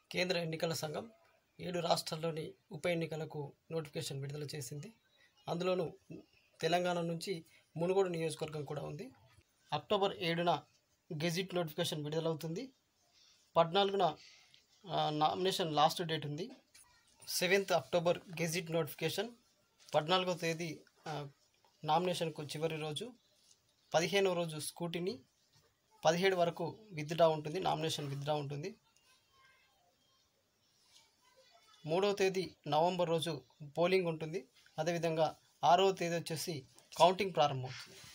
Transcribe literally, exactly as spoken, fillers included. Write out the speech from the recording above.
కేంద్ర ఎన్నికల సంఘం ఏడు రాష్ట్రాల్లోని ఉప ఎన్నికలకు నోటిఫికేషన్ విడుదల చేసింది. అందులోనూ తెలంగాణ నుంచి మునుగోడు నియోజకవర్గం కూడా ఉంది. అక్టోబర్ ఏడున గెజిట్ నోటిఫికేషన్ విడుదలవుతుంది. పద్నాలుగున నామినేషన్ లాస్ట్ డేట్ ఉంది. సెవెంత్ అక్టోబర్ గెజిట్ నోటిఫికేషన్, పద్నాలుగో తేదీ నామినేషన్కు చివరి రోజు, పదిహేనవ రోజు స్కూటీని, పదిహేడు వరకు విత్డ్రా ఉంటుంది, నామినేషన్ విత్డ్రా ఉంటుంది. మూడవ తేదీ నవంబర్ రోజు పోలింగ్ ఉంటుంది. అదేవిధంగా ఆరవ తేదీ వచ్చేసి కౌంటింగ్ ప్రారంభమవుతుంది.